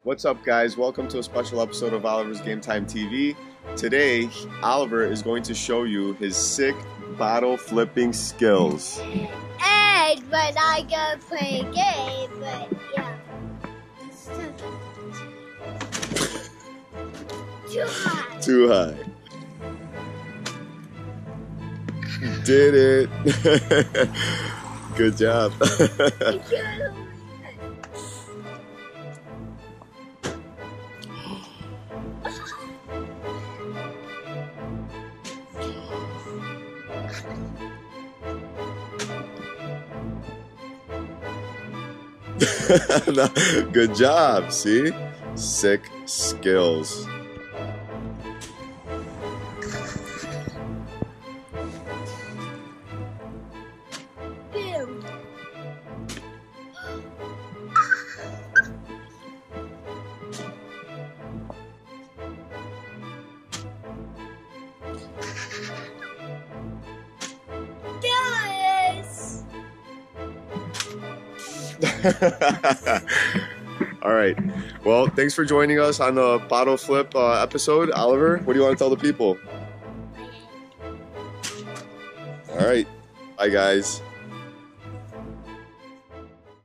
What's up, guys? Welcome to a special episode of Oliver's Game Time TV. Today, Oliver is going to show you his sick bottle flipping skills. And when I go play a game, but yeah. Too high. Too high. Did it. Good job. Good job, see? Sick skills. Boom. Guys. All right. Well, thanks for joining us on the bottle flip episode. Oliver, what do you want to tell the people? All right. Bye, guys.